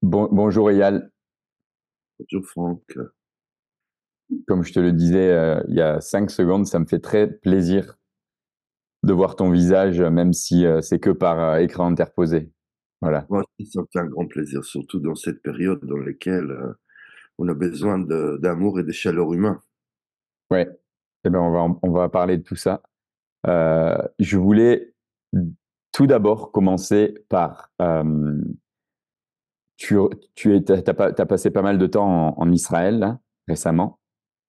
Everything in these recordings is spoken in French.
Bonjour Eyal, Bonjour Franck. comme je te le disais il y a 5 secondes, ça me fait très plaisir de voir ton visage, même si c'est que par écran interposé. Voilà. Moi aussi, ça me fait un grand plaisir, surtout dans cette période dans laquelle on a besoin d'amour et de chaleur humain. Ouais. Eh ben on va parler de tout ça. Je voulais tout d'abord commencer par tu t'as passé pas mal de temps en Israël là, récemment.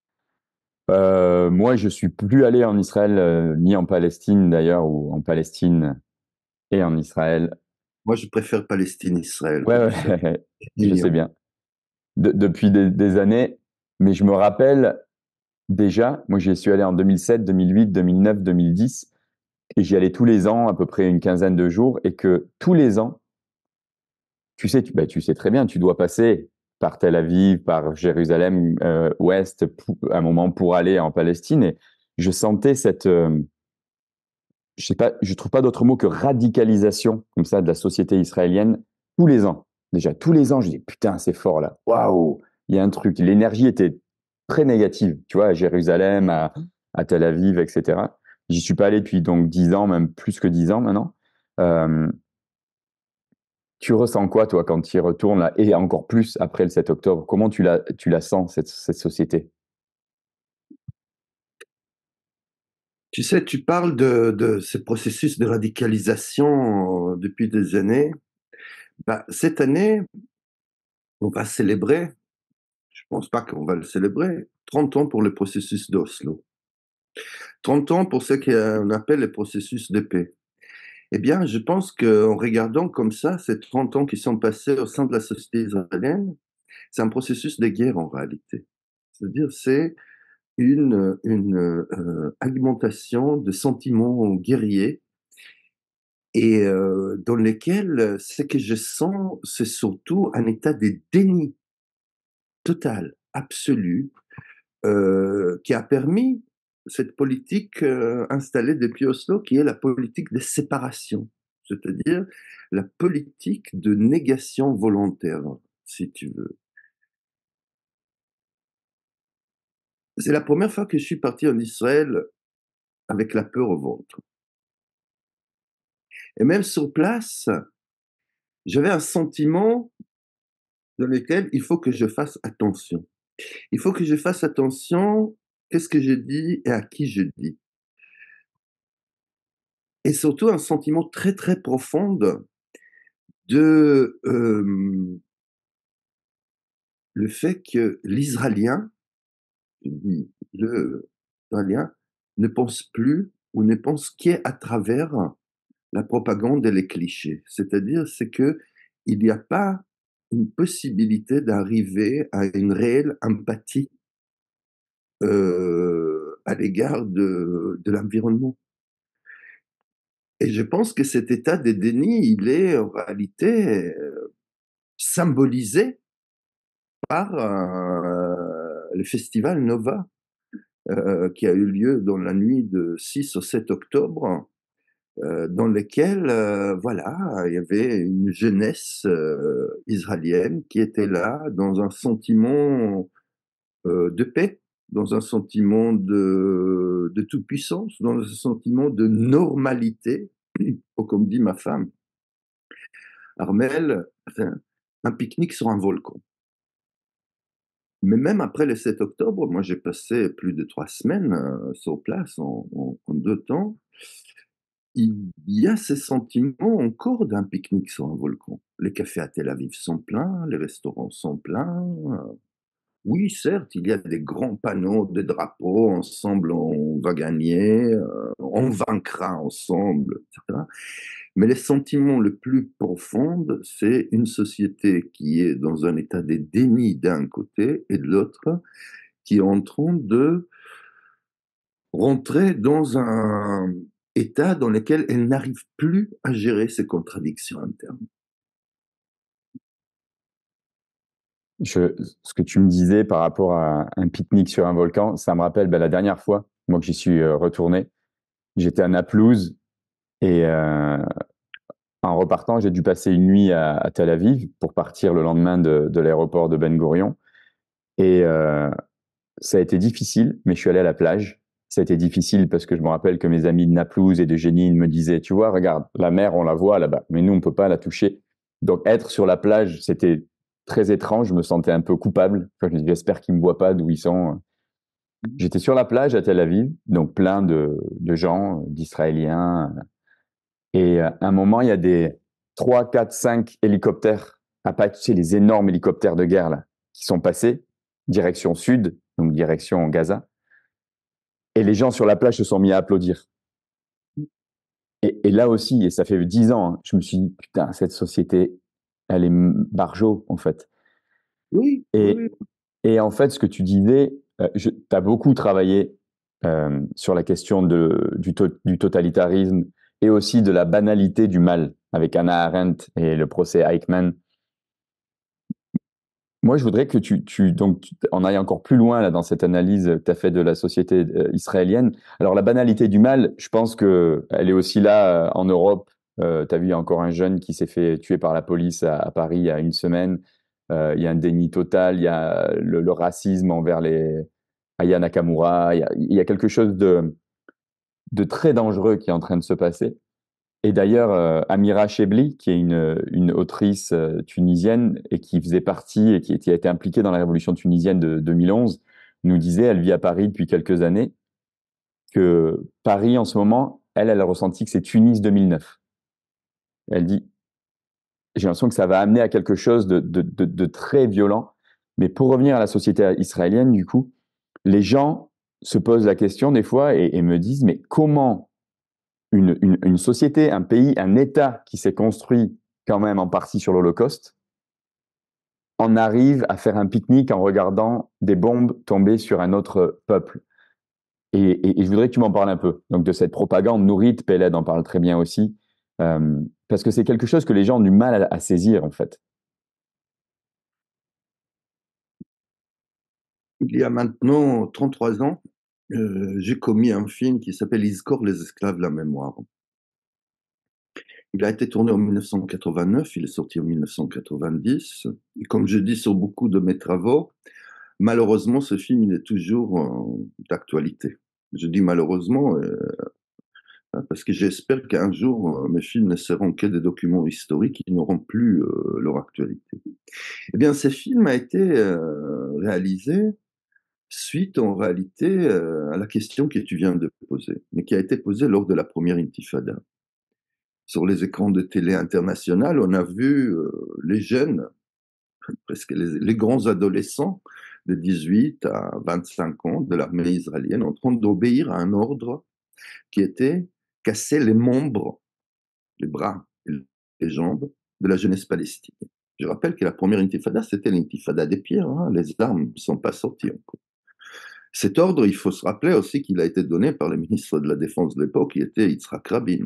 Moi, je suis plus allé en Israël ni en Palestine d'ailleurs, ou en Palestine et en Israël. Moi, je préfère Palestine-Israël, Ouais, tu sais. ouais, je sais Millions. bien. Depuis des années, mais je me rappelle déjà, moi j'y suis allé en 2007, 2008, 2009, 2010, et j'y allais tous les ans, à peu près une quinzaine de jours, et que tous les ans, tu sais, tu sais très bien, tu dois passer par Tel Aviv, par Jérusalem Ouest, un moment pour aller en Palestine, et je sentais je sais pas, je trouve pas d'autre mot que radicalisation, comme ça, de la société israélienne, tous les ans. Déjà, tous les ans, je dis, putain, c'est fort là. Waouh, il y a un truc. L'énergie était très négative, tu vois, à Jérusalem, à Tel Aviv, etc. J'y suis pas allé depuis donc 10 ans, même plus que 10 ans maintenant. Euh, Tu ressens quoi, toi, quand tu y retournes là, et encore plus après le 7 octobre? Comment tu la sens, cette société? Tu sais, tu parles de ce processus de radicalisation depuis des années. Bah, cette année, on va célébrer, je pense pas qu'on va le célébrer, 30 ans pour le processus d'Oslo. 30 ans pour ce qu'on appelle le processus de paix. Eh bien, je pense qu'en regardant comme ça ces 30 ans qui sont passés au sein de la société israélienne, c'est un processus de guerre en réalité. C'est-à-dire, c'est une alimentation de sentiments guerriers et dans lesquels ce que je sens, c'est surtout un état de déni total, absolu, qui a permis cette politique installée depuis Oslo, qui est la politique de séparation, c'est-à-dire la politique de négation volontaire, si tu veux. C'est la première fois que je suis parti en Israël avec la peur au ventre. Et même sur place, j'avais un sentiment dans lequel il faut que je fasse attention. Il faut que je fasse attention qu'est-ce que je dis et à qui je dis. Et surtout un sentiment très très profond de le fait que l'Israélien, je dis le Israélien, ne pense plus ou ne pense qu'à travers la propagande et les clichés. C'est-à-dire, c'est que il n'y a pas une possibilité d'arriver à une réelle empathie à l'égard de l'environnement. Et je pense que cet état de déni, il est en réalité symbolisé par le festival Nova, qui a eu lieu dans la nuit de 6 au 7 octobre, dans lequel, voilà, il y avait une jeunesse israélienne qui était là dans un sentiment de paix, dans un sentiment de toute-puissance, dans un sentiment de normalité, ou comme dit ma femme, Armel, enfin, un pique-nique sur un volcan. Mais même après le 7 octobre, moi j'ai passé plus de 3 semaines sur place en 2 temps. Il y a ces sentiments encore d'un pique-nique sur un volcan. Les cafés à Tel Aviv sont pleins, les restaurants sont pleins. Oui, certes, il y a des grands panneaux, des drapeaux, ensemble on va gagner, on vaincra ensemble, etc. Mais le sentiment le plus profond, c'est une société qui est dans un état de déni d'un côté et de l'autre, qui est en train de rentrer dans un état dans lequel elle n'arrive plus à gérer ses contradictions internes. Ce que tu me disais par rapport à un pique-nique sur un volcan, ça me rappelle la dernière fois, moi que j'y suis retourné. J'étais à Naplouse et En repartant, j'ai dû passer une nuit à Tel Aviv pour partir le lendemain de l'aéroport de Ben Gurion. Et ça a été difficile, mais je suis allé à la plage. Ça a été difficile parce que je me rappelle que mes amis de Naplouse et de Génine me disaient, tu vois, regarde, la mer, on la voit là-bas, mais nous, on peut pas la toucher. Donc, être sur la plage, c'était très étrange. Je me sentais un peu coupable. Enfin, je me disais, j'espère qu'ils me voient pas d'où ils sont. J'étais sur la plage à Tel Aviv, donc plein de gens, d'Israéliens. Et à un moment, il y a des 3, 4, 5 hélicoptères, tu sais, les énormes hélicoptères de guerre là, qui sont passés, direction sud, donc direction Gaza. Et les gens sur la plage se sont mis à applaudir. Et là aussi, et ça fait 10 ans, hein, je me suis dit, putain, cette société, elle est barjo, en fait. Oui, oui, Et, oui. et en fait, ce que tu disais, tu as beaucoup travaillé sur la question du totalitarisme et aussi de la banalité du mal avec Hannah Arendt et le procès Eichmann. Moi, je voudrais que en ailles encore plus loin là, dans cette analyse que tu as fait de la société israélienne. Alors, la banalité du mal, je pense qu'elle est aussi là en Europe. Tu as vu, il y a encore un jeune qui s'est fait tuer par la police à Paris il y a une semaine. Il y a un déni total, il y a le racisme envers les Aya Nakamura. Il y a quelque chose de très dangereux qui est en train de se passer. Et d'ailleurs, Amira Chebli, qui est une autrice tunisienne et qui faisait partie et qui a été impliquée dans la révolution tunisienne de 2011, nous disait, elle vit à Paris depuis quelques années, que Paris en ce moment, elle a ressenti que c'est Tunis 2009. Elle dit, j'ai l'impression que ça va amener à quelque chose de très violent. Mais pour revenir à la société israélienne, du coup, les gens se posent la question des fois et me disent, mais comment une société, un pays, un État qui s'est construit quand même en partie sur l'Holocauste, en arrive à faire un pique-nique en regardant des bombes tomber sur un autre peuple. Et je voudrais que tu m'en parles un peu. Donc de cette propagande nourrite, Peled en parle très bien aussi, parce que c'est quelque chose que les gens ont du mal à saisir en fait. Il y a maintenant 33 ans, j'ai commis un film qui s'appelle Izkor, les esclaves de la mémoire. Il a été tourné en 1989, il est sorti en 1990. Et comme je dis sur beaucoup de mes travaux, malheureusement, ce film, il est toujours d'actualité. Je dis malheureusement parce que j'espère qu'un jour, mes films ne seront que des documents historiques qui n'auront plus leur actualité. Eh bien, ce film a été réalisé suite en réalité à la question que tu viens de poser, mais qui a été posée lors de la première intifada. Sur les écrans de télé internationales, on a vu les jeunes, presque les grands adolescents de 18 à 25 ans de l'armée israélienne en train d'obéir à un ordre qui était casser les membres, les bras et les jambes de la jeunesse palestinienne. Je rappelle que la première intifada, c'était l'intifada des pierres, hein, les armes ne sont pas sorties encore. Cet ordre, il faut se rappeler aussi qu'il a été donné par le ministre de la Défense de l'époque, qui était Yitzhak Rabin.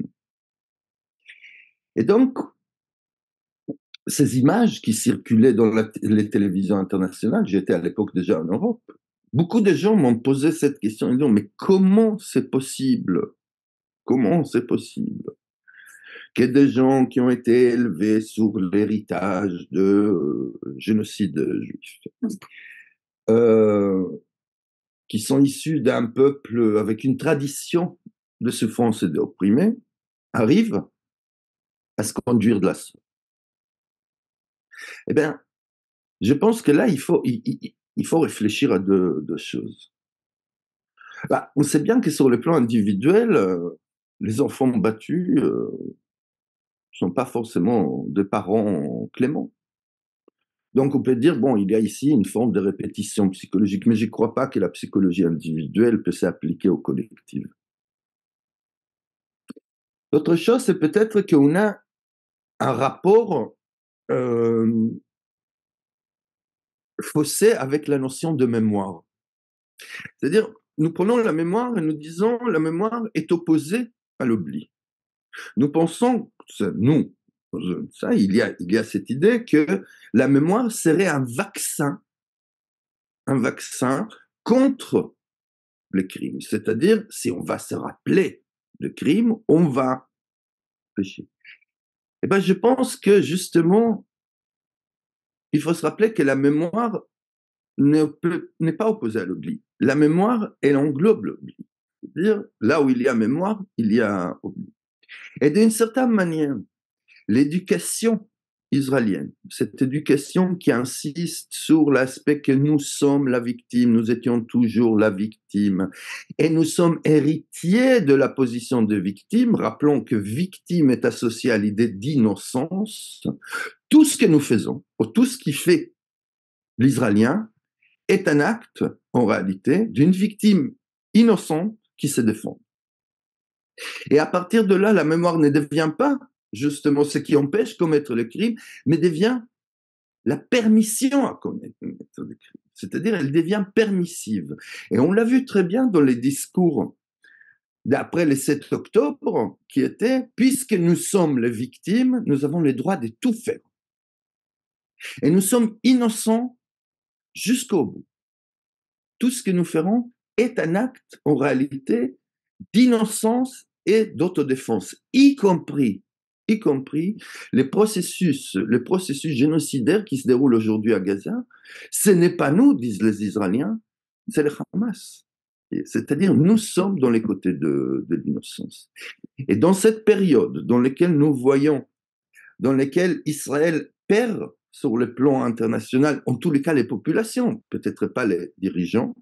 Et donc, ces images qui circulaient dans les télévisions internationales, j'étais à l'époque déjà en Europe, beaucoup de gens m'ont posé cette question, ils disent, mais comment c'est possible? Comment c'est possible que des gens qui ont été élevés sur l'héritage de génocide juif, euh, qui sont issus d'un peuple avec une tradition de souffrance et d'opprimés, arrivent à se conduire de la sorte. Eh bien, je pense que là, il faut réfléchir à deux choses. Bah, on sait bien que sur le plan individuel, les enfants battus ne sont pas forcément de parents cléments. Donc on peut dire, bon, il y a ici une forme de répétition psychologique, mais je ne crois pas que la psychologie individuelle peut s'appliquer au collectif. L'autre chose, c'est peut-être qu'on a un rapport euh, faussé avec la notion de mémoire. C'est-à-dire, nous prenons la mémoire et nous disons la mémoire est opposée à l'oubli. Nous pensons, nous, ça, il y a cette idée que la mémoire serait un vaccin contre le crime. C'est-à-dire, si on va se rappeler le crime, on va pécher. Eh ben, je pense que justement, il faut se rappeler que la mémoire n'est pas opposée à l'oubli. La mémoire, elle englobe l'oubli. C'est-à-dire, là où il y a mémoire, il y a oubli. Et d'une certaine manière, l'éducation israélienne, cette éducation qui insiste sur l'aspect que nous sommes la victime, nous étions toujours la victime, et nous sommes héritiers de la position de victime. Rappelons que victime est associée à l'idée d'innocence. Tout ce que nous faisons, ou tout ce qui fait l'Israélien, est un acte, en réalité, d'une victime innocente qui se défend. Et à partir de là, la mémoire ne devient pas justement ce qui empêche de commettre le crime, mais devient la permission à commettre le crime. C'est-à-dire, elle devient permissive. Et on l'a vu très bien dans les discours d'après le 7 octobre, qui était, puisque nous sommes les victimes, nous avons le droit de tout faire. Et nous sommes innocents jusqu'au bout. Tout ce que nous ferons est un acte, en réalité, d'innocence et d'autodéfense, y compris les processus génocidaires qui se déroulent aujourd'hui à Gaza. Ce n'est pas nous, disent les Israéliens, c'est le Hamas. C'est-à-dire, nous sommes dans les côtés de l'innocence. Et dans cette période dans laquelle nous voyons, dans laquelle Israël perd sur le plan international, en tous les cas les populations, peut-être pas les dirigeants,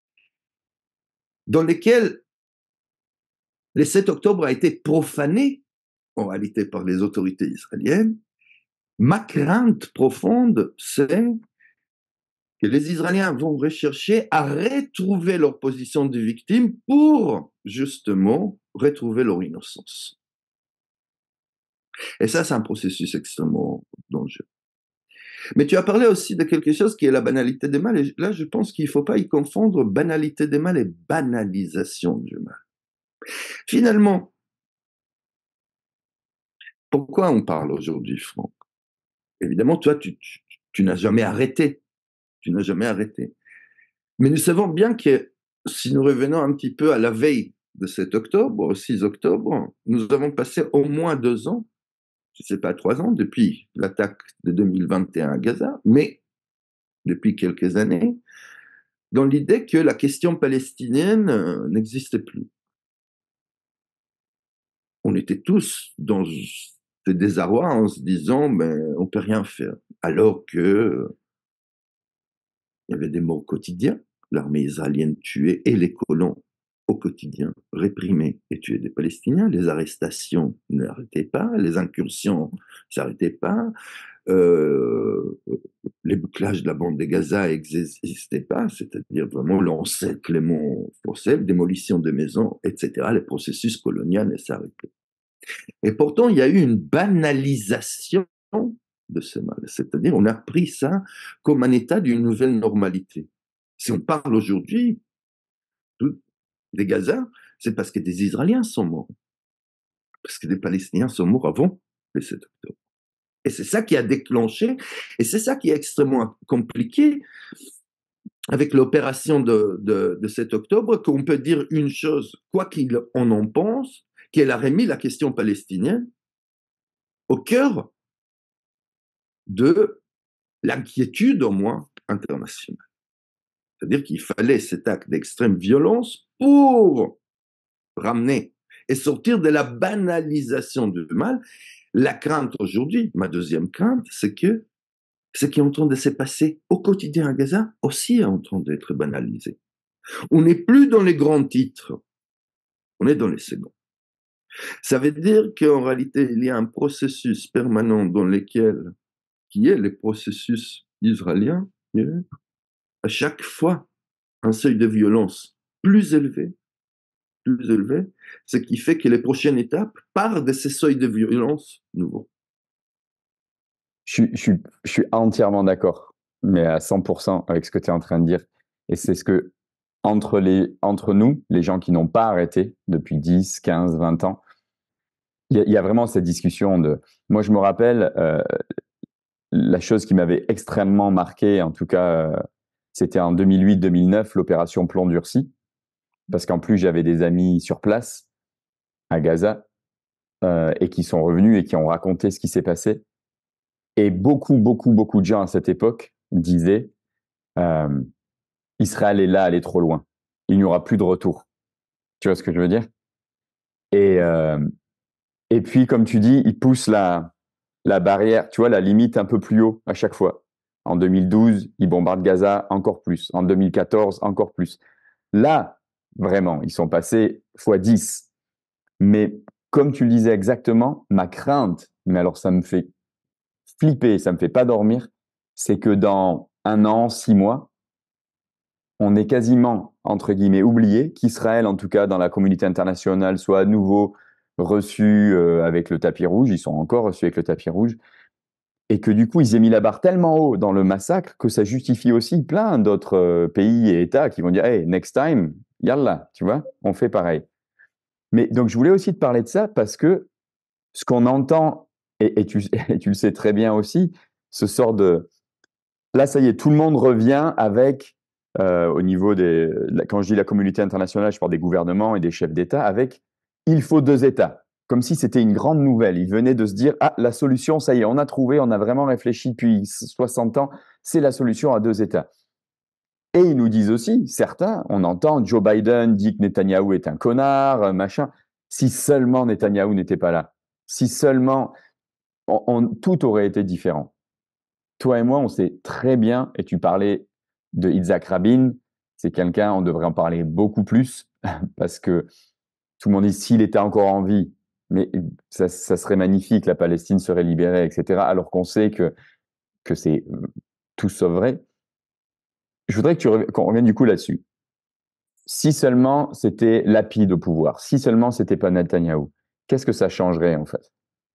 dans lesquels le 7 octobre a été profané en réalité par les autorités israéliennes, ma crainte profonde, c'est que les Israéliens vont rechercher à retrouver leur position de victime pour justement retrouver leur innocence. Et ça, c'est un processus extrêmement dangereux. Mais tu as parlé aussi de quelque chose qui est la banalité des mal. Et là, je pense qu'il ne faut pas y confondre banalité des mal et banalisation du mal. Finalement, pourquoi on parle aujourd'hui, Franck? Évidemment, toi, tu n'as jamais arrêté. Tu n'as jamais arrêté. Mais nous savons bien que si nous revenons un petit peu à la veille de 7 octobre, au 6 octobre, nous avons passé au moins 2 ans, je ne sais pas 3 ans, depuis l'attaque de 2021 à Gaza, mais depuis quelques années, dans l'idée que la question palestinienne n'existait plus. On était tous dans ce désarroi en se disant, ben, on ne peut rien faire. Alors que il y avait des morts quotidiens. L'armée israélienne tuait et les colons au quotidien, réprimait et tuait des Palestiniens. Les arrestations n'arrêtaient pas, les incursions ne s'arrêtaient pas, les bouclages de la bande de Gaza n'existaient pas, c'est-à-dire vraiment l'encerclement forcé, démolition de maisons, etc. Les processus coloniaux ne s'arrêtaient. Et pourtant, il y a eu une banalisation de ce mal. C'est-à-dire, on a pris ça comme un état d'une nouvelle normalité. Si on parle aujourd'hui des Gaza, c'est parce que des Israéliens sont morts. Parce que des Palestiniens sont morts avant le 7 octobre. Et c'est ça qui a déclenché, et c'est ça qui est extrêmement compliqué avec l'opération de 7 octobre, qu'on peut dire une chose, quoi qu'on en pense, qu'elle a remis la question palestinienne au cœur de l'inquiétude, au moins, internationale. C'est-à-dire qu'il fallait cet acte d'extrême violence pour ramener et sortir de la banalisation du mal. La crainte aujourd'hui, ma deuxième crainte, c'est que ce qui est en train de se passer au quotidien à Gaza aussi est en train d'être banalisé. On n'est plus dans les grands titres, on est dans les seconds. Ça veut dire qu'en réalité, il y a un processus permanent dans lequel, qui est le processus israélien, à chaque fois un seuil de violence plus élevé, ce qui fait que les prochaines étapes partent de ces seuils de violence nouveaux. Je suis entièrement d'accord, mais à 100% avec ce que tu es en train de dire. Et c'est ce que, entre nous, les gens qui n'ont pas arrêté depuis 10, 15, 20 ans, il y a vraiment cette discussion de... Moi, je me rappelle, la chose qui m'avait extrêmement marqué, en tout cas, c'était en 2008-2009, l'opération Plomb Durci, parce qu'en plus, j'avais des amis sur place, à Gaza, et qui sont revenus et qui ont raconté ce qui s'est passé. Et beaucoup, beaucoup, beaucoup de gens à cette époque disaient euh, Israël est là, elle est trop loin. Il n'y aura plus de retour. Tu vois ce que je veux dire? Et, euh, et puis, comme tu dis, ils poussent la barrière, tu vois, la limite un peu plus haut à chaque fois. En 2012, ils bombardent Gaza encore plus. En 2014, encore plus. Là, vraiment, ils sont passés fois 10. Mais comme tu le disais exactement, ma crainte, mais alors ça me fait flipper, ça me fait pas dormir, c'est que dans 1 an, 6 mois, on est quasiment, entre guillemets, oublié qu'Israël, en tout cas dans la communauté internationale, soit à nouveau reçu avec le tapis rouge, ils sont encore reçus avec le tapis rouge, et que du coup, ils aient mis la barre tellement haut dans le massacre que ça justifie aussi plein d'autres pays et États qui vont dire, hey, next time, yallah, tu vois, on fait pareil. Mais donc, je voulais aussi te parler de ça parce que ce qu'on entend, et tu le sais très bien aussi, ce sort de, là, ça y est, tout le monde revient avec, au niveau des, quand je dis la communauté internationale, je parle des gouvernements et des chefs d'État, avec il faut 2 États. Comme si c'était une grande nouvelle. Ils venaient de se dire, ah, la solution, ça y est, on a trouvé, on a vraiment réfléchi depuis 60 ans, c'est la solution à 2 États. Et ils nous disent aussi, certains, on entend Joe Biden dit que Netanyahou est un connard, machin. Si seulement Netanyahou n'était pas là, si seulement tout aurait été différent. Toi et moi, on sait très bien, et tu parlais de Yitzhak Rabin, c'est quelqu'un, on devrait en parler beaucoup plus, parce que tout le monde dit s'il était encore en vie, mais ça serait magnifique, la Palestine serait libérée, etc., alors qu'on sait que c'est tout sauf vrai. Je voudrais qu'on revienne du coup là-dessus. Si seulement c'était Lapid au pouvoir, si seulement c'était pas Netanyahou, qu'est-ce que ça changerait en fait?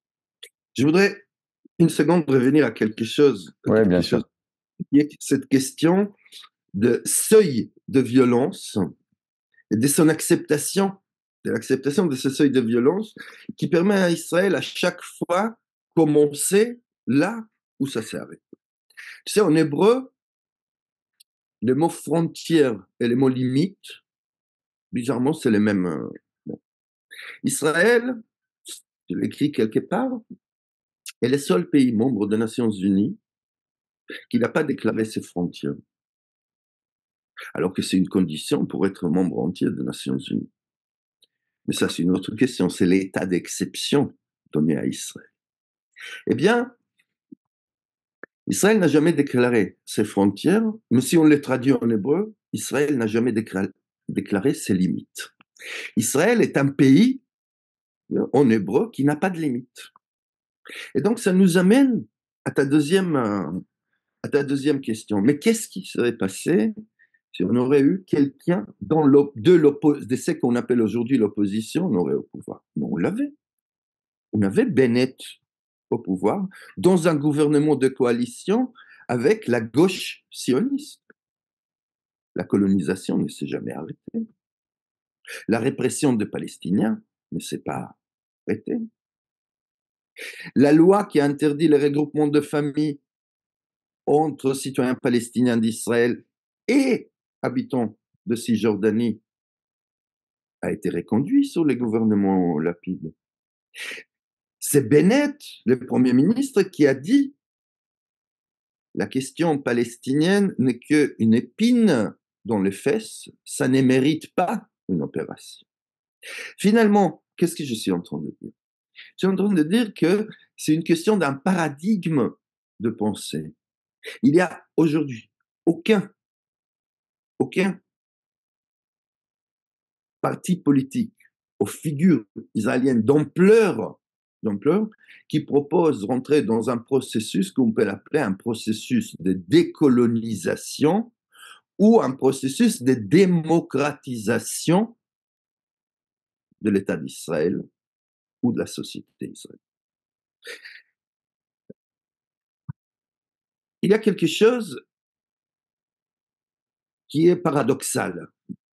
Je voudrais une seconde revenir à Oui, bien quelque chose sûr. qui est cette question de seuil de violence et de son acceptation, de l'acceptation de ce seuil de violence qui permet à Israël à chaque fois commencer là où ça s'est arrêté. Tu sais, en hébreu, les mots frontière et les mots limite, bizarrement, c'est les mêmes. Bon. Israël, je l'écris quelque part, est le seul pays membre des Nations Unies qui n'a pas déclaré ses frontières, alors que c'est une condition pour être membre entier des Nations Unies. Mais ça, c'est une autre question. C'est l'état d'exception donné à Israël. Eh bien, Israël n'a jamais déclaré ses frontières, mais si on les traduit en hébreu, Israël n'a jamais déclaré ses limites. Israël est un pays, en hébreu, qui n'a pas de limites. Et donc, ça nous amène à à ta deuxième question. Mais qu'est-ce qui serait passé si on aurait eu quelqu'un de ce qu'on appelle aujourd'hui l'opposition, on aurait au pouvoir? Mais on l'avait. On avait Bennett au pouvoir dans un gouvernement de coalition avec la gauche sioniste. La colonisation ne s'est jamais arrêtée. La répression des Palestiniens ne s'est pas arrêtée. La loi qui a interdit le regroupement de familles entre citoyens palestiniens d'Israël et habitants de Cisjordanie a été reconduite sous le gouvernement Lapide. C'est Bennett, le Premier ministre, qui a dit la question palestinienne n'est qu'une épine dans les fesses, ça ne mérite pas une opération. Finalement, qu'est-ce que je suis en train de dire? Je suis en train de dire que c'est une question d'un paradigme de pensée. Il y a aujourd'hui aucun parti politique aux figures israéliennes d'ampleur qui propose de rentrer dans un processus qu'on peut appeler un processus de décolonisation ou un processus de démocratisation de l'État d'Israël ou de la société israélienne. Il y a quelque chose qui est paradoxal.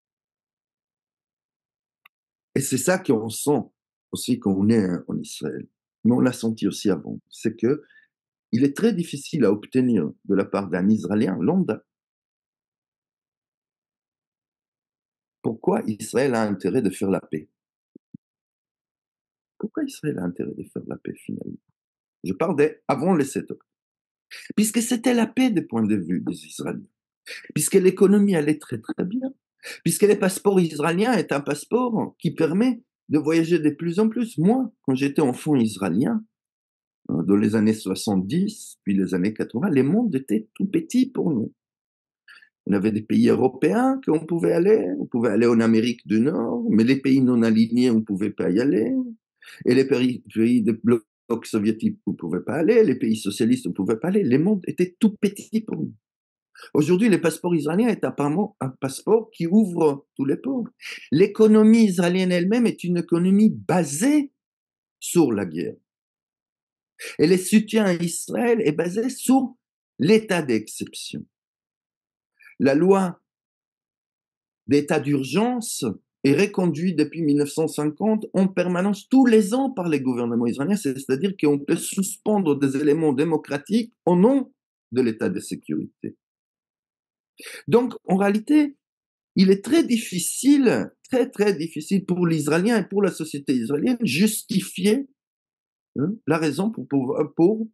Et c'est ça qu'on sent aussi quand on est en Israël. Mais on l'a senti aussi avant. C'est que il est très difficile à obtenir de la part d'un Israélien lambda. Pourquoi Israël a intérêt de faire la paix? Pourquoi Israël a intérêt de faire la paix finalement? Je parle avant les 7 octobre. Puisque c'était la paix des points de vue des Israéliens, puisque l'économie allait très très bien, puisque le passeport israélien est un passeport qui permet de voyager de plus en plus. Moi, quand j'étais enfant israélien, dans les années 70, puis les années 80, le monde était tout petit pour nous. On avait des pays européens qu'on pouvait aller, on pouvait aller en Amérique du Nord, mais les pays non alignés, on ne pouvait pas y aller. Et les pays du bloc soviétique, on ne pouvait pas aller, les pays socialistes, on ne pouvait pas aller. Le monde était tout petit pour nous. Aujourd'hui, le passeport israélien est apparemment un passeport qui ouvre tous les ports. L'économie israélienne elle-même est une économie basée sur la guerre. Et le soutien à Israël est basé sur l'état d'exception. La loi d'état d'urgence est reconduite depuis 1950 en permanence tous les ans par les gouvernements israéliens, c'est-à-dire qu'on peut suspendre des éléments démocratiques au nom de l'état de sécurité. Donc, en réalité, il est très difficile, très très difficile pour l'Israélien et pour la société israélienne justifier la raison pour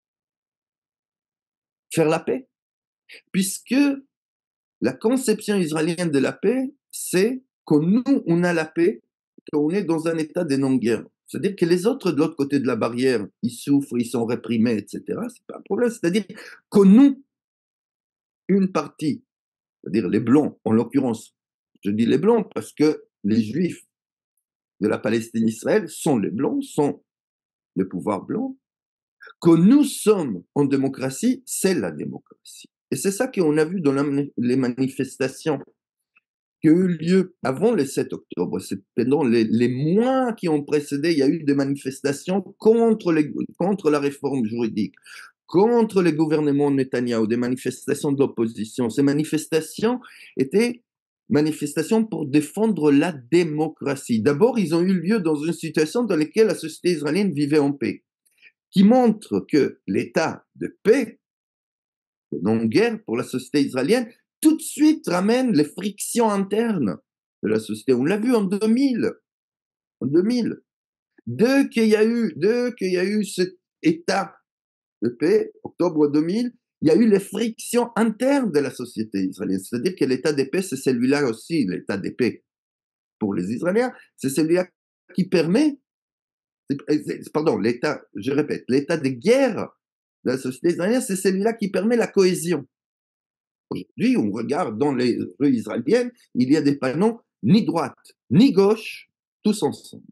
faire la paix. Puisque la conception israélienne de la paix, c'est que nous, on a la paix, qu'on est dans un état de non-guerre. C'est-à-dire que les autres, de l'autre côté de la barrière, ils souffrent, ils sont réprimés, etc. C'est pas un problème. C'est-à-dire que nous, une partie, c'est-à-dire les Blancs, en l'occurrence, je dis les Blancs parce que les Juifs de la Palestine-Israël sont les Blancs, sont le pouvoir blanc. Que nous sommes en démocratie, c'est la démocratie. Et c'est ça qu'on a vu dans les manifestations qui ont eu lieu avant le 7 octobre. C'est pendant les mois qui ont précédé, il y a eu des manifestations contre la réforme juridique, contre le gouvernement Netanyahou, des manifestations de l'opposition. Ces manifestations étaient manifestations pour défendre la démocratie. D'abord, ils ont eu lieu dans une situation dans laquelle la société israélienne vivait en paix, qui montre que l'état de paix, de non-guerre pour la société israélienne, tout de suite ramène les frictions internes de la société. On l'a vu en 2000. En 2000. Dès qu'il y a eu cet état de paix, octobre 2000, il y a eu les frictions internes de la société israélienne. C'est-à-dire que l'état de paix, c'est celui-là aussi, l'état de paix pour les Israéliens, c'est celui-là qui permet, pardon, l'état, je répète, l'état de guerre de la société israélienne, c'est celui-là qui permet la cohésion. Aujourd'hui, on regarde dans les rues israéliennes, il y a des panneaux ni droite, ni gauche, tous ensemble.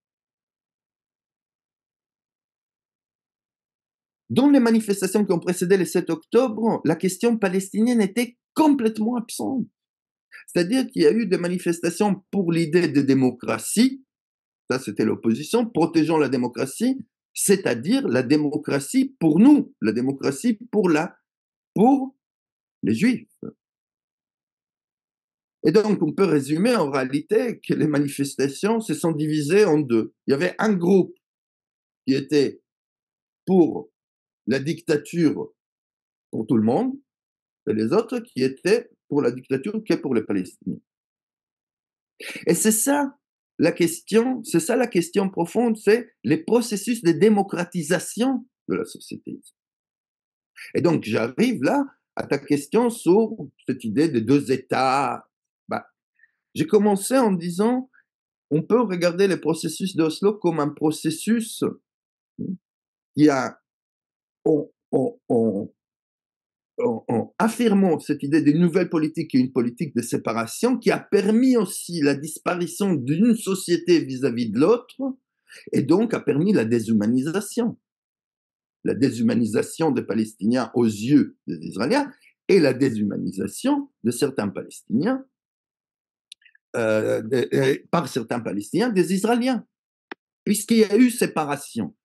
Dans les manifestations qui ont précédé le 7 octobre, la question palestinienne était complètement absente. C'est-à-dire qu'il y a eu des manifestations pour l'idée de démocratie, ça c'était l'opposition, protégeons la démocratie, c'est-à-dire la démocratie pour nous, la démocratie pour les Juifs. Et donc, on peut résumer en réalité que les manifestations se sont divisées en deux. Il y avait un groupe qui était pour la dictature pour tout le monde, et les autres qui étaient pour la dictature que pour les Palestiniens. Et c'est ça la question profonde, c'est les processus de démocratisation de la société. Et donc, j'arrive là à ta question sur cette idée de deux États. J'ai commencé en disant, on peut regarder le processus d'Oslo comme un processus qui a, en affirmant cette idée d'une nouvelle politique et une politique de séparation, qui a permis aussi la disparition d'une société vis-à-vis de l'autre, et donc a permis la déshumanisation. La déshumanisation des Palestiniens aux yeux des Israéliens et la déshumanisation de certains Palestiniens par certains Palestiniens des Israéliens, puisqu'il y a eu séparation.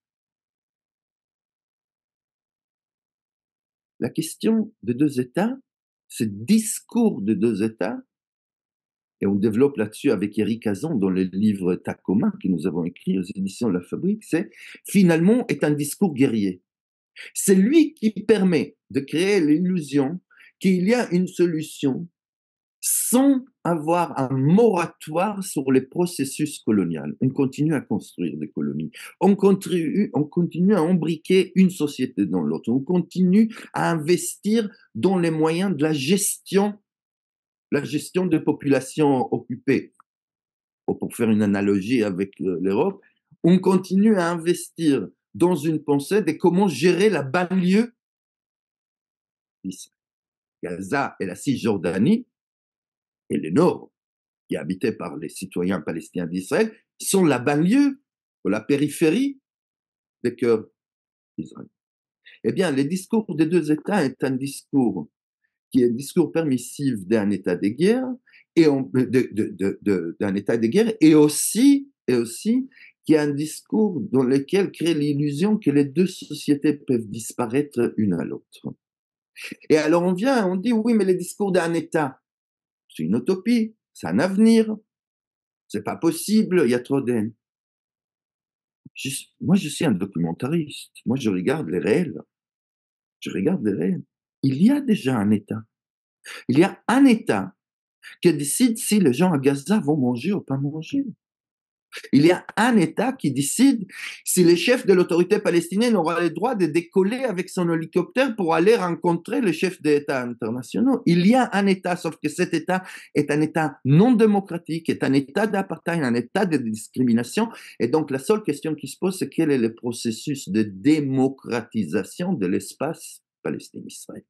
La question des deux États, ce discours des deux États, et on développe là-dessus avec Eric Hazan dans le livre Tacoma que nous avons écrit aux éditions de La Fabrique, c'est finalement est un discours guerrier. C'est lui qui permet de créer l'illusion qu'il y a une solution sans avoir un moratoire sur les processus coloniaux. On continue à construire des colonies. On continue à embriquer une société dans l'autre. On continue à investir dans les moyens de la gestion des populations occupées. Pour faire une analogie avec l'Europe, on continue à investir dans une pensée de comment gérer la banlieue d'Israël. Gaza et la Cisjordanie et le nord, qui est habité par les citoyens palestiniens d'Israël, sont la banlieue ou la périphérie des cœurs d'Israël. Eh bien, le discours des deux États est un discours qui est un discours permissif d'un état de guerre d'un état de guerre et aussi qui est un discours dans lequel crée l'illusion que les deux sociétés peuvent disparaître une à l'autre. Et alors on dit oui, mais le discours d'un État, c'est une utopie, c'est un avenir, c'est pas possible, il y a trop d'haine. Moi, je suis un documentariste. Moi, je regarde les réels. Il y a déjà un État. Il y a un État qui décide si les gens à Gaza vont manger ou pas manger. Il y a un État qui décide si le chef de l'autorité palestinienne aura le droit de décoller avec son hélicoptère pour aller rencontrer le chef d'État internationaux. Il y a un État, sauf que cet État est un État non démocratique, est un État d'apartheid, un État de discrimination. Et donc, la seule question qui se pose, c'est quel est le processus de démocratisation de l'espace Palestine-Israël.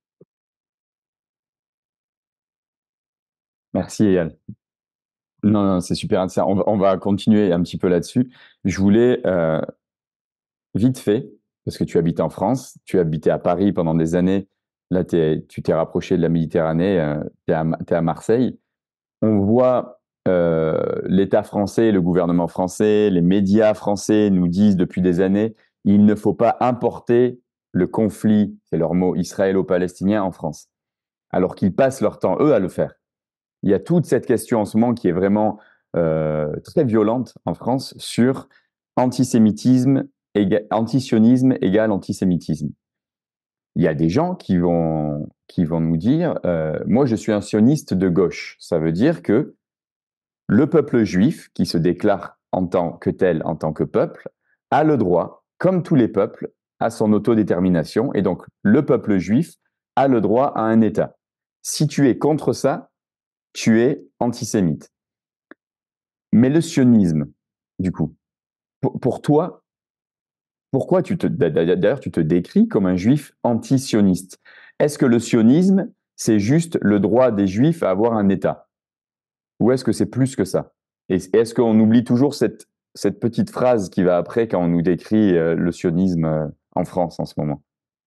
Merci, Eyal. Non, non, c'est super intéressant. On va continuer un petit peu là-dessus. Je voulais, vite fait, parce que tu habites en France, tu as habité à Paris pendant des années. Là, tu t'es rapproché de la Méditerranée, tu es à Marseille. On voit l'État français, le gouvernement français, les médias français nous disent depuis des années, il ne faut pas importer le conflit, c'est leur mot, israélo-palestinien en France. Alors qu'ils passent leur temps, eux, à le faire. Il y a toute cette question en ce moment qui est vraiment très violente en France sur antisémitisme, antisionisme égale antisémitisme. Il y a des gens qui vont nous dire moi je suis un sioniste de gauche. Ça veut dire que le peuple juif, qui se déclare en tant que tel, en tant que peuple, a le droit, comme tous les peuples, à son autodétermination. Et donc, le peuple juif a le droit à un État. Si tu es contre ça, tu es antisémite. Mais le sionisme, du coup, pour toi, pourquoi d'ailleurs tu te décris comme un juif anti-sioniste? Est-ce que le sionisme, c'est juste le droit des juifs à avoir un État? Ou est-ce que c'est plus que ça? Et est-ce qu'on oublie toujours cette petite phrase qui va après quand on nous décrit le sionisme en France en ce moment?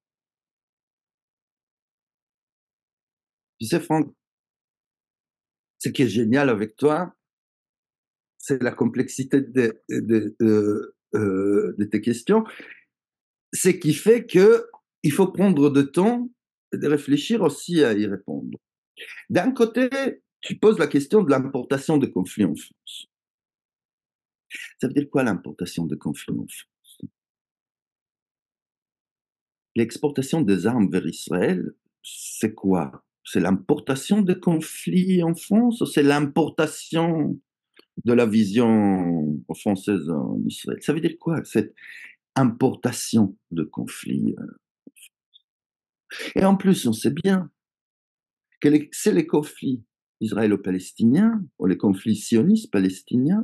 Tu sais, Franck, ce qui est génial avec toi, c'est la complexité de tes questions. Ce qui fait qu'il faut prendre de temps et de réfléchir aussi à y répondre. D'un côté, tu poses la question de l'importation de conflits en France. Ça veut dire quoi l'importation de conflits en France? L'exportation des armes vers Israël, c'est quoi? C'est l'importation de conflits en France ou c'est l'importation de la vision française en Israël? Ça veut dire quoi cette importation de conflits? Et en plus, on sait bien que c'est les conflits israélo-palestiniens ou les conflits sionistes palestiniens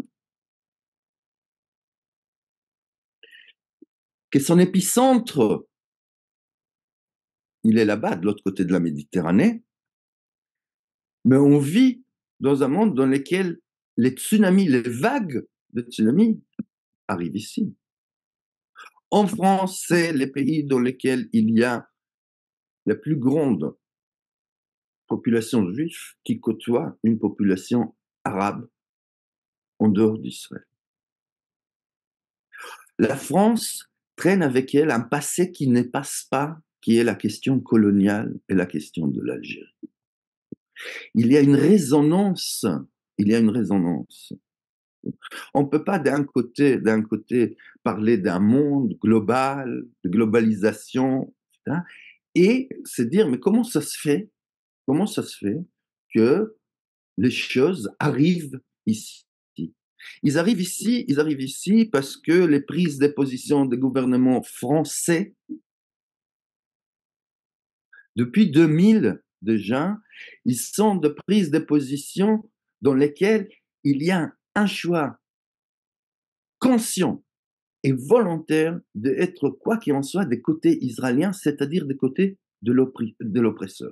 que son épicentre, il est là-bas, de l'autre côté de la Méditerranée, mais on vit dans un monde dans lequel les tsunamis, les vagues de tsunamis arrivent ici. En France, c'est les pays dans lesquels il y a la plus grande population juive qui côtoie une population arabe en dehors d'Israël. La France traîne avec elle un passé qui ne passe pas, qui est la question coloniale et la question de l'Algérie. Il y a une résonance, il y a une résonance. On ne peut pas d'un côté parler d'un monde global, de globalisation, etc., et se dire, mais comment ça se fait que les choses arrivent ici. Ils arrivent ici parce que les prises de position des gouvernements français, depuis 2000 déjà, ils sont de prises de position dans lesquelles il y a un choix conscient et volontaire d'être, quoi qu'il en soit, des côtés israéliens, c'est-à-dire des côtés de l'oppresseur.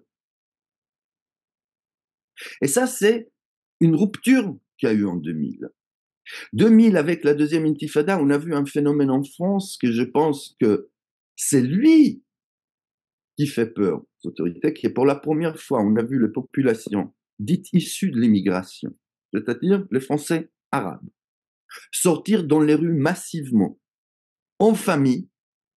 Et ça, c'est une rupture qu'il y a eu en 2000. 2000, avec la deuxième intifada, on a vu un phénomène en France que je pense que c'est lui qui fait peur aux autorités, qui est pour la première fois, on a vu les populations dites issues de l'immigration, c'est-à-dire les Français arabes, sortir dans les rues massivement, en famille,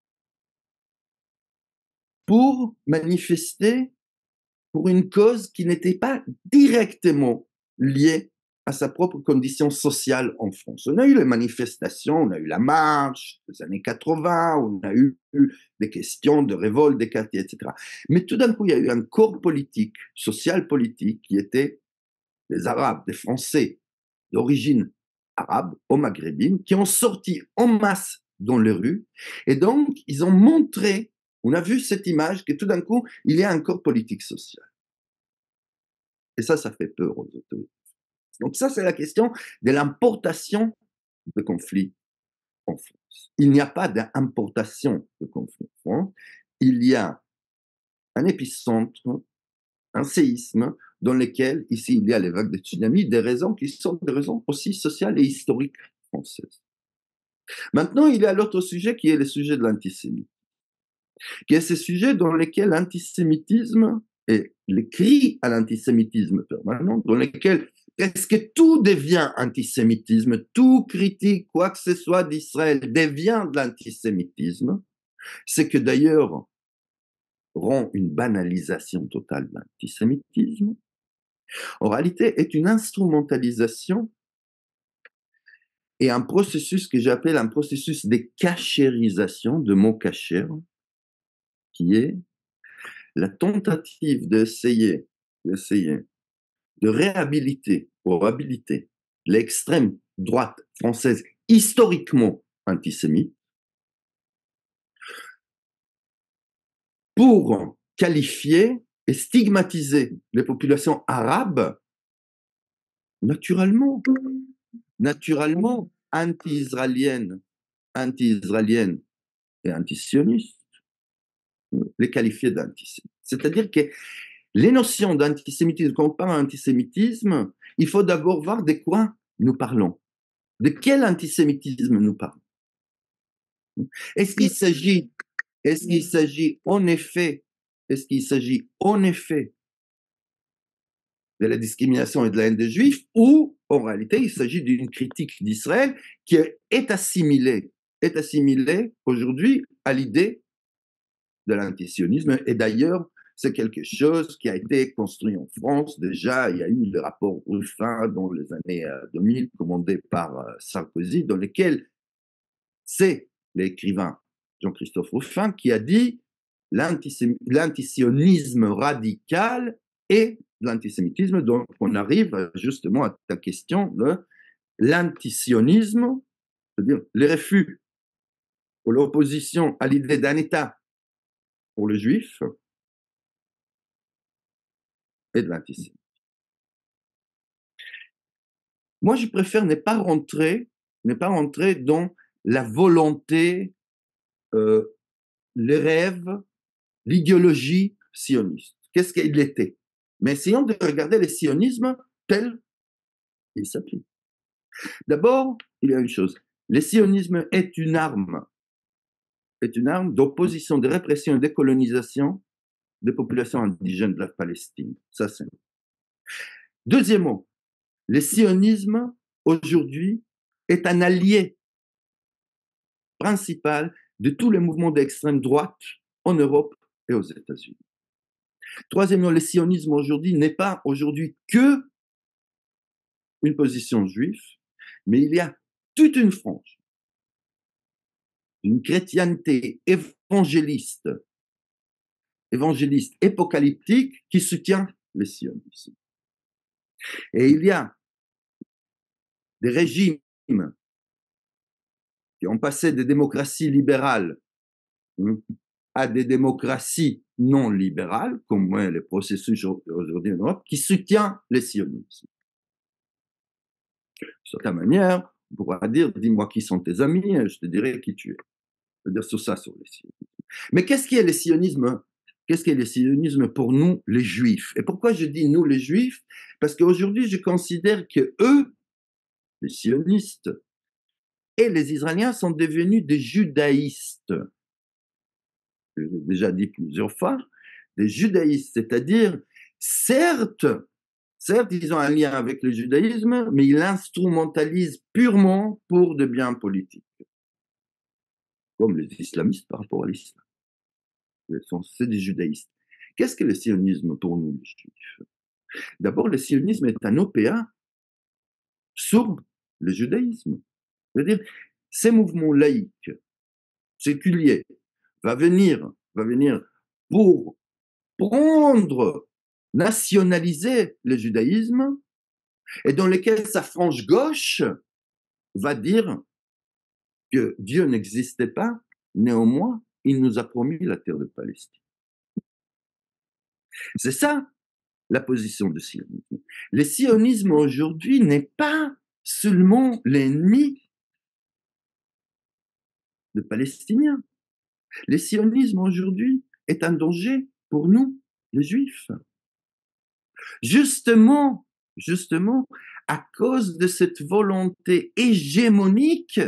pour manifester pour une cause qui n'était pas directement liée à sa propre condition sociale en France. On a eu les manifestations, on a eu la marche des années 80, on a eu des questions de révolte des quartiers, etc. Mais tout d'un coup, il y a eu un corps politique, social politique, qui était des Arabes, des Français d'origine arabe, aux maghrébines, qui ont sorti en masse dans les rues. Et donc, ils ont montré, on a vu cette image, que tout d'un coup, il y a un corps politique social. Et ça fait peur aux autorités. Donc ça, c'est la question de l'importation de conflits en France. Il n'y a pas d'importation de conflits en France. Il y a un épicentre, un séisme, dans lequel, ici, il y a les vagues de tsunami, des raisons qui sont des raisons aussi sociales et historiques françaises. Maintenant, il y a l'autre sujet qui est le sujet de l'antisémitisme, qui est ce sujet dans lequel l'antisémitisme et les cris à l'antisémitisme permanent, dans lesquels presque tout devient antisémitisme, tout critique, quoi que ce soit d'Israël devient de l'antisémitisme, c'est que d'ailleurs rend une banalisation totale de l'antisémitisme, en réalité est une instrumentalisation et un processus que j'appelle un processus de cachérisation, de mot cachère, qui est la tentative d'essayer de réhabiliter ou habiliter l'extrême droite française historiquement antisémite pour qualifier et stigmatiser les populations arabes naturellement anti-israéliennes et anti-sionistes, les qualifier d'antisémites. C'est-à-dire que les notions d'antisémitisme, quand on parle d'antisémitisme, il faut d'abord voir de quoi nous parlons. De quel antisémitisme nous parlons? Est-ce qu'il s'agit en effet de la discrimination et de la haine des Juifs, ou en réalité il s'agit d'une critique d'Israël qui est assimilée aujourd'hui à l'idée de l'antisionisme. Et d'ailleurs, c'est quelque chose qui a été construit en France. Déjà, il y a eu le rapport Ruffin dans les années 2000, commandé par Sarkozy, dans lequel c'est l'écrivain Jean-Christophe Ruffin qui a dit l'antisionisme radical et l'antisémitisme. Donc, on arrive justement à ta question de l'antisionisme, c'est-à-dire les refus ou l'opposition à l'idée d'un État pour le juif et de l'antisémitisme. Moi, je préfère ne pas rentrer dans la volonté, les rêves, l'idéologie sioniste. Qu'est-ce qu'il était? Mais essayons de regarder le sionisme tel qu'il s'applique. D'abord, il y a une chose. Le sionisme est une arme d'opposition, de répression et de décolonisation des populations indigènes de la Palestine. Ça, c'est. Deuxièmement, le sionisme, aujourd'hui, est un allié principal de tous les mouvements d'extrême droite en Europe et aux États-Unis. Troisièmement, le sionisme aujourd'hui n'est pas aujourd'hui que une position juive, mais il y a toute une frange d'une chrétienté évangéliste apocalyptique qui soutient le sionisme. Et il y a des régimes qui ont passé des démocraties libérales à des démocraties non libérales, comme les processus aujourd'hui en Europe, qui soutiennent les sionismes. De certaine manière, on pourra dire, dis-moi qui sont tes amis, et je te dirai qui tu es. Je veux dire sur ça, sur les sionismes. Mais qu'est-ce qui est le sionisme? Qu'est-ce qu'est le sionisme pour nous, les juifs? Et pourquoi je dis nous, les juifs? Parce qu'aujourd'hui, je considère que eux, les sionistes, et les Israéliens sont devenus des judaïstes. Je l'ai déjà dit plusieurs fois, des judaïstes, c'est-à-dire, certes, ils ont un lien avec le judaïsme, mais ils l'instrumentalisent purement pour de biens politiques, comme les islamistes par rapport à l'islam. C'est des judaïstes. Qu'est-ce que le sionisme pour nous, les juifs? D'abord, le sionisme est un OPA sur le judaïsme. C'est-à-dire, ces mouvements laïques, séculiers, va venir pour prendre, nationaliser le judaïsme, et dans lesquels sa frange gauche va dire que Dieu n'existait pas, néanmoins, il nous a promis la terre de Palestine. C'est ça la position du sionisme. Le sionisme aujourd'hui n'est pas seulement l'ennemi des Palestiniens. Le sionisme aujourd'hui est un danger pour nous, les Juifs. Justement, à cause de cette volonté hégémonique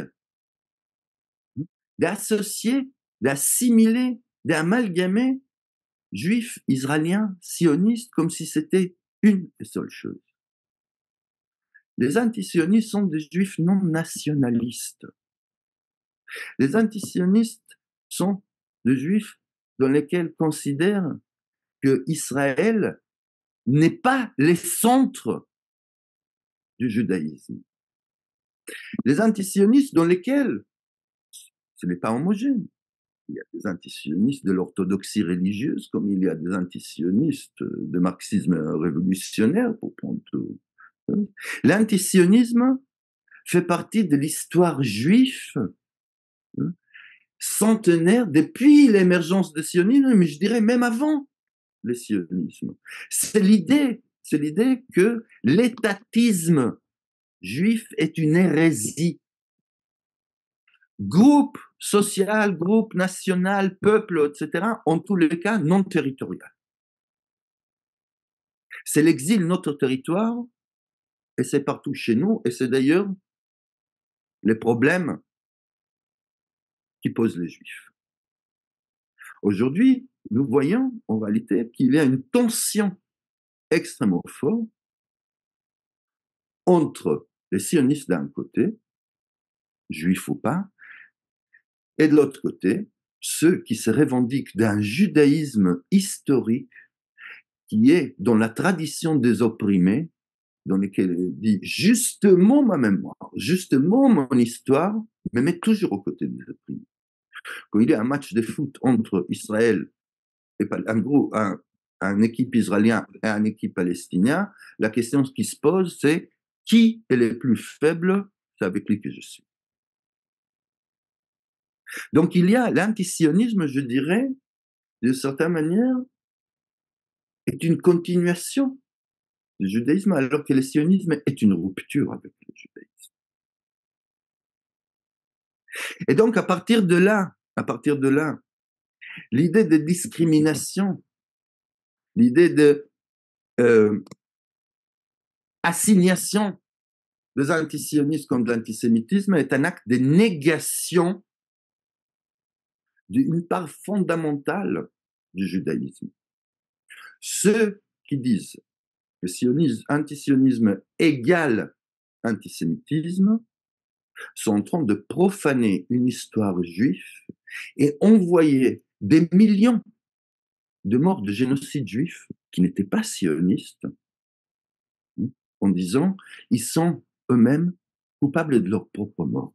d'associer, d'assimiler, d'amalgamer juifs, israéliens, sionistes, comme si c'était une et seule chose. Les antisionistes sont des juifs non nationalistes. Les antisionistes sont des juifs dans lesquels considèrent que Israël n'est pas les centres du judaïsme. Les antisionistes dans lesquels ce n'est pas homogène. Il y a des antisionistes de l'orthodoxie religieuse, comme il y a des antisionistes de marxisme révolutionnaire, pour prendre tout. L'antisionisme fait partie de l'histoire juive centenaire depuis l'émergence du sionisme, mais je dirais même avant le sionisme. C'est l'idée que l'étatisme juif est une hérésie. Groupe social, groupe national, peuple, etc., en tous les cas non territorial. C'est l'exil notre territoire, et c'est partout chez nous, et c'est d'ailleurs les problèmes qui posent les Juifs. Aujourd'hui, nous voyons en réalité qu'il y a une tension extrêmement forte entre les sionistes d'un côté, juifs ou pas, et de l'autre côté, ceux qui se revendiquent d'un judaïsme historique qui est dans la tradition des opprimés, dans lequel il dit justement ma mémoire, justement mon histoire, me met toujours aux côtés des opprimés. Quand il y a un match de foot entre Israël et un équipe israélien et une équipe palestinienne, la question qui se pose, c'est qui est le plus faible? C'est avec lui que je suis. Donc il y a l'antisionisme, je dirais, d'une certaine manière, est une continuation du judaïsme, alors que le sionisme est une rupture avec le judaïsme. Et donc à partir de là, l'idée de discrimination, l'idée de assignation des antisionistes comme de l'antisémitisme est un acte de négation d'une part fondamentale du judaïsme. Ceux qui disent que antisionisme égale antisémitisme sont en train de profaner une histoire juive et envoyer des millions de morts de génocide juif qui n'étaient pas sionistes en disant ils sont eux-mêmes coupables de leur propre mort.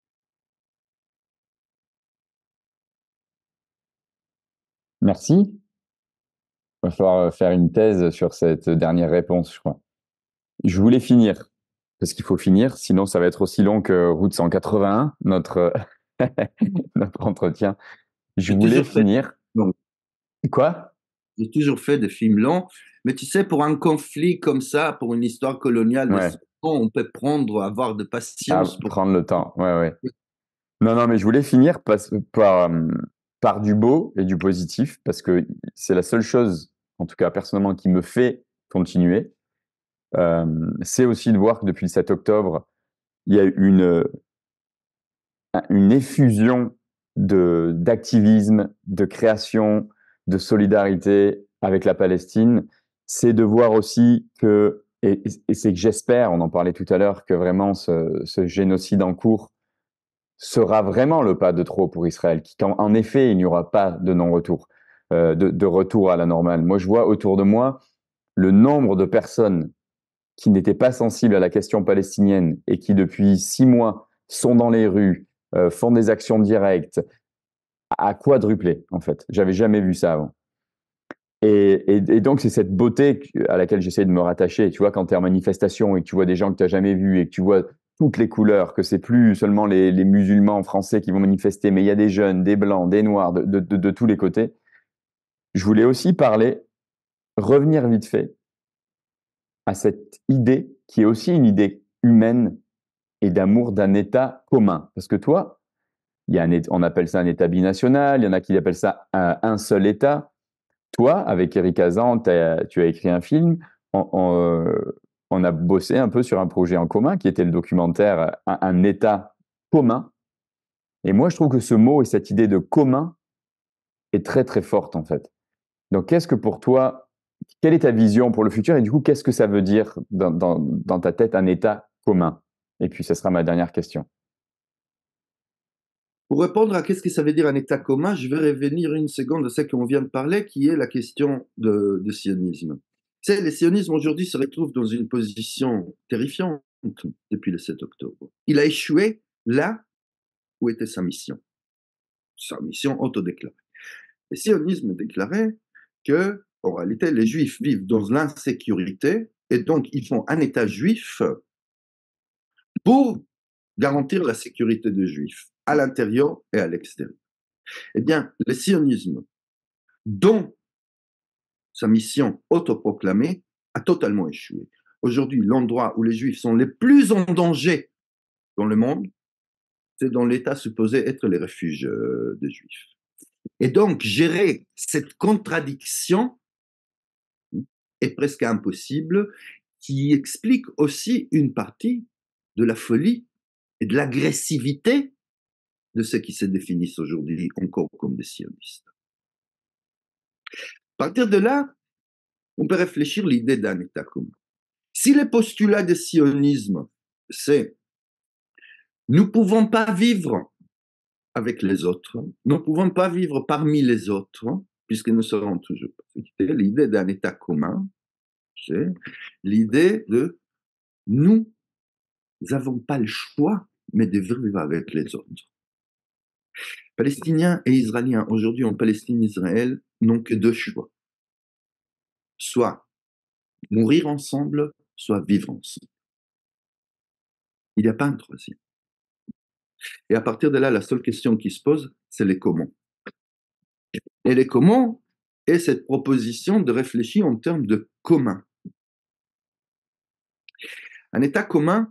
Merci. Il va falloir faire une thèse sur cette dernière réponse, je crois. Je voulais finir, parce qu'il faut finir, sinon ça va être aussi long que Route 181, notre entretien. Je J'ai voulais toujours fait finir. long. Quoi? J'ai toujours fait des films longs, mais tu sais, pour un conflit comme ça, pour une histoire coloniale de 100 Ouais, ans, on peut avoir de à patience pour... prendre le temps. Ouais, ouais. Non, non, mais je voulais finir par du beau et du positif, parce que c'est la seule chose, en tout cas personnellement, qui me fait continuer. C'est aussi de voir que depuis le 7 octobre, il y a une effusion d'activisme, de création, de solidarité avec la Palestine. C'est de voir aussi que, et c'est que j'espère, on en parlait tout à l'heure, que vraiment ce génocide en cours sera vraiment le pas de trop pour Israël, qu'en effet, il n'y aura pas de non-retour, de retour à la normale. Moi, je vois autour de moi le nombre de personnes qui n'étaient pas sensibles à la question palestinienne et qui, depuis 6 mois, sont dans les rues, font des actions directes, à quadrupler, en fait. J'avais jamais vu ça avant. Et donc, c'est cette beauté à laquelle j'essaie de me rattacher. Tu vois, quand tu es en manifestation et que tu vois des gens que tu n'as jamais vus et que tu vois toutes les couleurs, que c'est plus seulement les musulmans français qui vont manifester, mais il y a des jeunes, des blancs, des noirs, de tous les côtés. Je voulais aussi revenir vite fait à cette idée qui est aussi une idée humaine et d'amour d'un État commun. Parce que toi, on appelle ça un État binational, il y en a qui appellent ça un seul État. Toi, avec Eric Hazan, tu as écrit un film, on a bossé un peu sur un projet en commun qui était le documentaire un État commun. Et moi, je trouve que ce mot et cette idée de commun est très très forte en fait. Donc, qu'est-ce que pour toi, quelle est ta vision pour le futur et du coup, qu'est-ce que ça veut dire dans ta tête un État commun? Et puis, ce sera ma dernière question. Pour répondre à qu'est-ce que ça veut dire un État commun, je vais revenir une seconde à ce qu'on vient de parler, qui est la question de sionisme. Tu sais, le sionisme aujourd'hui se retrouve dans une position terrifiante depuis le 7 octobre. Il a échoué là où était sa mission autodéclarée. Le sionisme déclarait que, en réalité, les Juifs vivent dans l'insécurité et donc ils font un État juif pour garantir la sécurité des Juifs à l'intérieur et à l'extérieur. Eh bien, le sionisme, dont sa mission autoproclamée, a totalement échoué. Aujourd'hui, l'endroit où les Juifs sont les plus en danger dans le monde, c'est dans l'État supposé être les refuges des Juifs. Et donc, gérer cette contradiction est presque impossible, qui explique aussi une partie de la folie et de l'agressivité de ceux qui se définissent aujourd'hui encore comme des sionistes. À partir de là, on peut réfléchir l'idée d'un État commun. Si le postulat du sionisme, c'est nous ne pouvons pas vivre avec les autres, nous ne pouvons pas vivre parmi les autres, puisque nous serons toujours persécutés, l'idée d'un État commun, c'est l'idée de nous n'avons pas le choix, mais de vivre avec les autres. Palestiniens et Israéliens, aujourd'hui en Palestine et Israël, n'ont que deux choix. Soit mourir ensemble, soit vivre ensemble. Il n'y a pas un troisième. Et à partir de là, la seule question qui se pose, c'est les comment. Et les comment est cette proposition de réfléchir en termes de commun. Un État commun,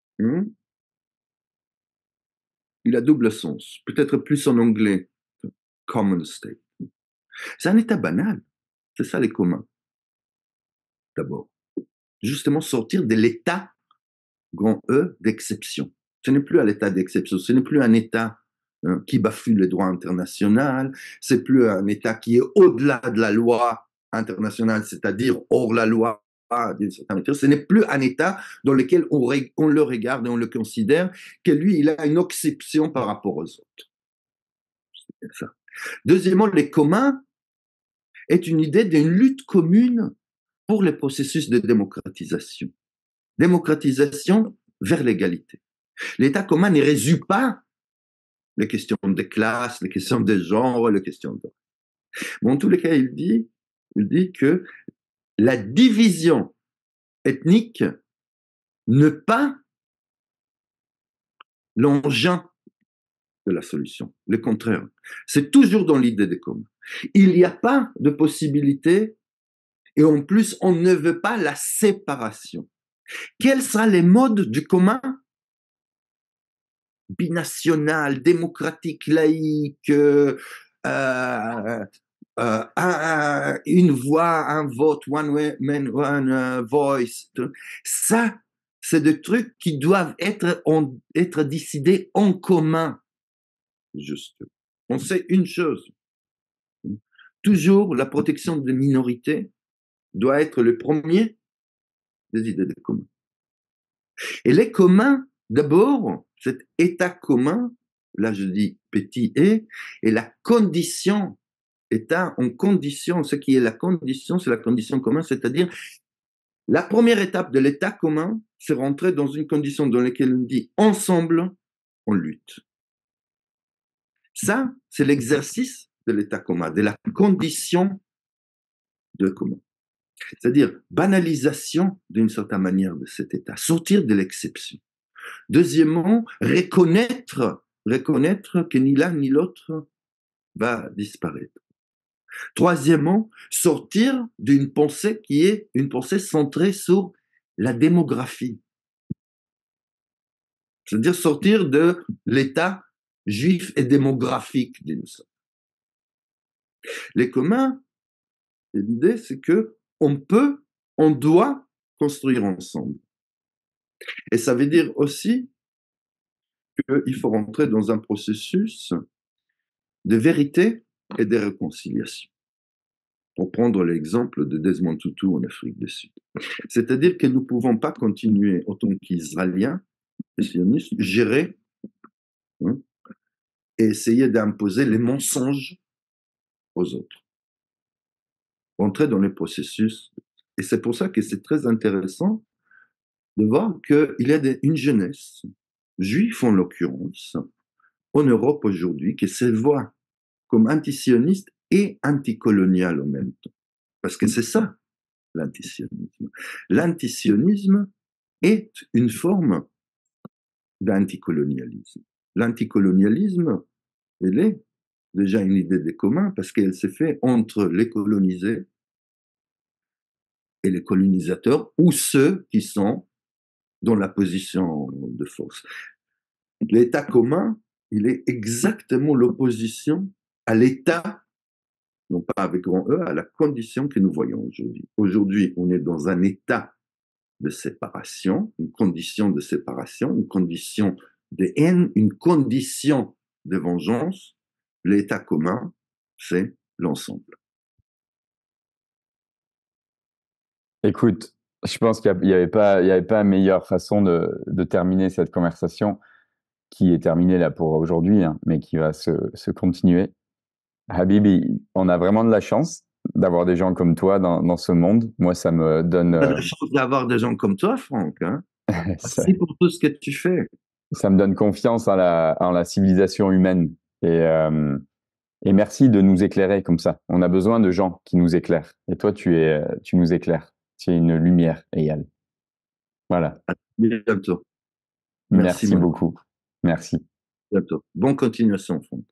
il a double sens, peut-être plus en anglais, common state. C'est un État banal, c'est ça les communs, d'abord. Justement sortir de l'État, grand E, d'exception. Ce n'est plus un État d'exception, ce n'est plus un État qui bafoue les droits internationaux, c'est plus un État qui est au-delà de la loi internationale, c'est-à-dire hors la loi. Ce n'est plus un État dans lequel on le regarde et on le considère que lui, il a une exception par rapport aux autres. C'est ça. Deuxièmement, les communs est une idée d'une lutte commune pour le processus de démocratisation. Démocratisation vers l'égalité. L'État commun ne résout pas les questions de classe, les questions de genre, les questions de... Mais en tous les cas, il dit que la division ethnique ne pas l'engin de la solution. Le contraire. C'est toujours dans l'idée des communs. Il n'y a pas de possibilité et en plus, on ne veut pas la séparation. Quels seront les modes du commun? Binational, démocratique, laïque, une voix, un vote, one man, one voice. Ça, c'est des trucs qui doivent être décidés en commun. Juste. On sait une chose. Toujours, la protection des minorités doit être le premier des idées de commun. Et les communs, d'abord, cet état commun, là je dis petit et la condition, état en condition, ce qui est la condition, c'est la condition commune, c'est-à-dire la première étape de l'état commun, c'est rentrer dans une condition dans laquelle on dit ensemble, on lutte. Ça, c'est l'exercice de l'état commun, de la condition de commun. C'est-à-dire banalisation d'une certaine manière de cet état, sortir de l'exception. Deuxièmement, reconnaître que ni l'un ni l'autre va disparaître. Troisièmement, sortir d'une pensée qui est une pensée centrée sur la démographie. C'est-à-dire sortir de l'état juif et démographique d'une sorte. Les communs, l'idée, c'est que on doit construire ensemble. Et ça veut dire aussi qu'il faut rentrer dans un processus de vérité et de réconciliation. Pour prendre l'exemple de Desmond Tutu en Afrique du Sud. C'est-à-dire que nous ne pouvons pas continuer, en tant qu'Israéliens et sionistes, gérer et essayer d'imposer les mensonges aux autres. Rentrer dans le processus. Et c'est pour ça que c'est très intéressant de voir qu'il y a une jeunesse, juive en l'occurrence, en Europe aujourd'hui, qui se voit comme antisioniste et anticolonial en même temps. Parce que c'est ça, l'antisionisme. L'antisionisme est une forme d'anticolonialisme. L'anticolonialisme, elle est déjà une idée des communs parce qu'elle s'est faite entre les colonisés et les colonisateurs ou ceux qui sont dans la position de force. L'État commun, il est exactement l'opposition à l'État, non pas avec grand E, à la condition que nous voyons aujourd'hui. Aujourd'hui, on est dans un état de séparation, une condition de séparation, une condition de haine, une condition de vengeance. L'état commun, c'est l'ensemble. Écoute, je pense qu'il n'y avait pas une meilleure façon de terminer cette conversation qui est terminée là pour aujourd'hui, hein, mais qui va se continuer. Habibi, on a vraiment de la chance d'avoir des gens comme toi dans ce monde. Moi, ça me donne... On a la chance d'avoir des gens comme toi, Franck. Hein. ça, Merci pour tout ce que tu fais. ça me donne confiance en la civilisation humaine. Et merci de nous éclairer comme ça. On a besoin de gens qui nous éclairent. Et toi, tu nous éclaires. Tu es une lumière, Eyal. Voilà. À bientôt. Merci beaucoup. Merci. À bientôt. Bonne continuation, Franck.